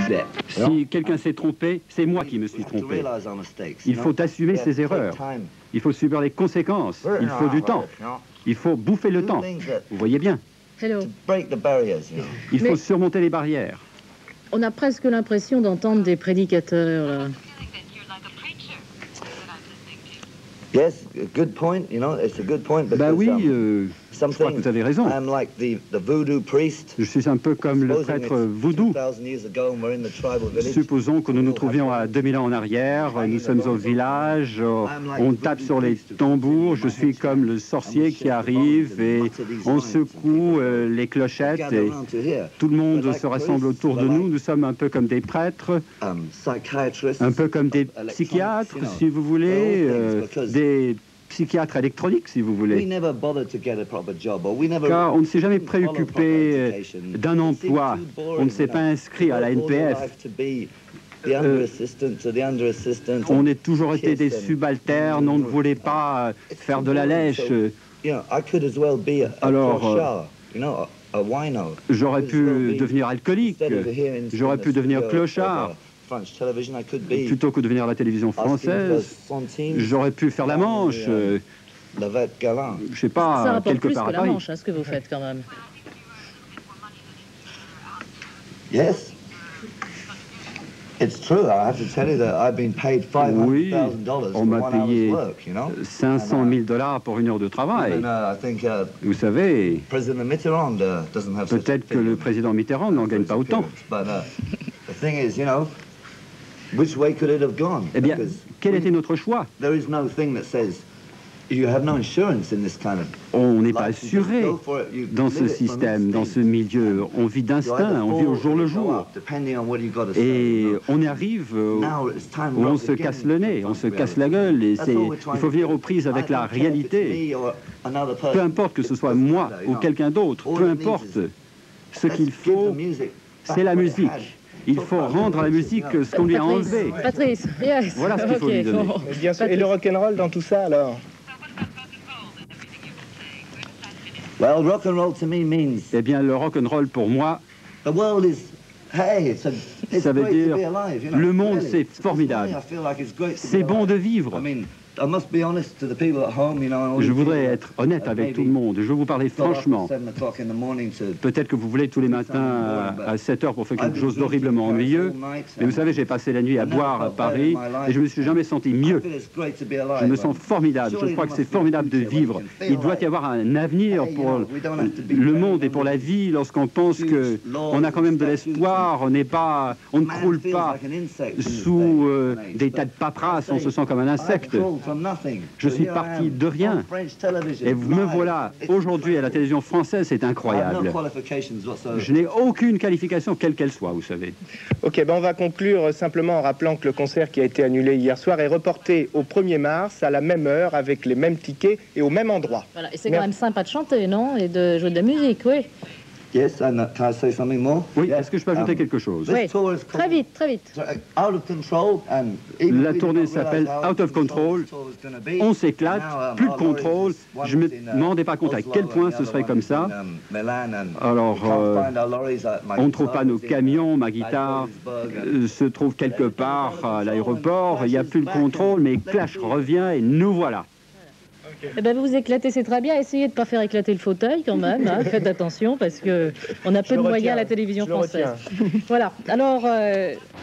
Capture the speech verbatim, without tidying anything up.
Si quelqu'un s'est trompé, c'est moi qui me suis trompé. Il faut assumer ses erreurs. Il faut subir les conséquences. Il faut du temps. Il faut bouffer le temps. Vous voyez bien. Hello. Il faut Mais- surmonter les barrières. On a presque l'impression d'entendre des prédicateurs, là. Yes, a good point, you know, it's a good point because Bah oui, um, euh, je crois que something, vous avez raison. I'm like the, the voodoo priest. Je suis un peu comme le Supposing prêtre it's voodoo. two thousand years ago and we're in the tribal village. Supposons que nous nous trouvions à deux mille ans en arrière, nous sommes au village, on tape sur les tambours, je suis comme le sorcier qui arrive et on secoue euh, les clochettes et tout le monde se rassemble autour de nous. Nous sommes un peu comme des prêtres, Um, psychiatrists, un peu comme des psychiatres, si vous voulez, euh, des psychiatres électroniques, si vous We voulez. never bothered to get a proper job, or we never Car on ne s'est jamais followed proper préoccupé euh, education. d'un It emploi, seemed too boring, on ne s'est you know. pas inscrit à la N P All your F. life to be the under assistant to the under assistant. On a toujours été des Kiss and- subalternes, on ne voulait pas euh, faire de la lèche. You know, I could as well be a, a Alors, clochard, you know, a, a wino. J'aurais Could as well pu be- devenir alcoolique, instead of here in- j'aurais in pu the devenir studio of, clochard, uh, French television, I could be plutôt que de devenir à la télévision asking for française. centimes, J'aurais pu faire la Manche, euh, la vette galant. je sais Ça pas, rapporte quelque plus part que à la Paris. Manche, hein, ce que vous faites, quand même. Yes. It's true. I have to tell you that I've been paid five Oui, hundred thousand dollars on for m'a one hour's payé work, you know. cinq cent mille dollars pour une heure de travail. And uh, I think uh, Vous savez, President Mitterrand uh, doesn't have such a peut-être que thing le for président Mitterrand n'en gagne pas his autant. appearance. But uh, the thing is, you know, which way could it have gone? Eh bien, Because quel we- était notre choix? there is no thing that says you have no insurance in this kind of On n'est pas life. You just assuré go for it, you dans ce live it from système, dans ce instinct. milieu. On vit You d'instinct, either on vit au fall jour or le you go jour. up, depending on what you got to say, Et you know. on y arrive euh, Now it's time où on rock se again casse le nez, to on se reality. casse la gueule. Et That's c'est, all we're il trying faut to venir do. aux prises I avec la don't care if it's réalité. me or another Peu person. importe que ce soit moi ou quelqu'un d'autre, peu importe. Ce qu'il faut, c'est la musique. Il faut rendre à la musique ce qu'on lui a Patrice, enlevé. Patrice, yes. Voilà ce qu'il faut Ok, lui donner. bon. Et, bien sûr, et le rock'n'roll dans tout ça, alors? Well, rock and roll to me means Eh bien, le rock'n'roll pour moi, the world is. Hey, it's a, it's ça veut great dire to be alive, you know. le monde, Really. c'est It's formidable. funny, I feel like it's great to be C'est bon alive. de vivre. I mean, I must be honest to the people at home, you know. all Je you voudrais people être honnête that avec tout le maybe monde. Je veux vous parler got up at franchement. seven o'clock in the morning to- Peut-être que vous voulez tous les matins à, à sept heures pour faire quelque chose d'horriblement ennuyeux. Mais vous savez, j'ai passé la nuit à boire à Paris et je me suis jamais senti I mieux. feel it's great to be alive. Je me sens formidable. Je crois que c'est formidable de vivre. Il doit y avoir un avenir pour le monde et pour la vie lorsqu'on pense que on a quand même de l'espoir. On n'est pas, on ne croule pas sous euh, des tas de paperasses. On se sent comme un insecte. Je suis parti de rien. Et me voilà aujourd'hui à la télévision française, c'est incroyable. Je n'ai aucune qualification, quelle qu'elle soit, vous savez. Ok, ben on va conclure simplement en rappelant que le concert qui a été annulé hier soir est reporté au premier mars, à la même heure, avec les mêmes tickets et au même endroit. Voilà. Et c'est Merci. quand même sympa de chanter, non? Et de jouer de la musique, oui. Yes, and uh, can I say something more? Oui, Yeah. est-ce que je peux ajouter Um, quelque chose? Oui. tour is Très vite, très vite. Out of control, and even La we did tournée not s'appelle realize how Out of Control. this tour was gonna be. On s'éclate, Now, um, plus de our lorries contrôle. is one Je ne is in, uh, me rendais pas compte à Oslo quel and point the ce other serait one comme is ça. in, um, Milan, and Alors, we can't euh, find our lorries, uh, my on ne trouve guitar pas nos is in, camions, ma uh, guitare Vladivostok, and euh, se trouve quelque part à l'aéroport. Il n'y a plus de contrôle, mais Clash revient et nous voilà. Eh ben, vous vous éclatez, c'est très bien. Essayez de ne pas faire éclater le fauteuil quand même. Hein. Faites attention parce qu'on a peu Je de le moyens à la retiens, télévision je le française. retiens. Voilà. Alors, euh,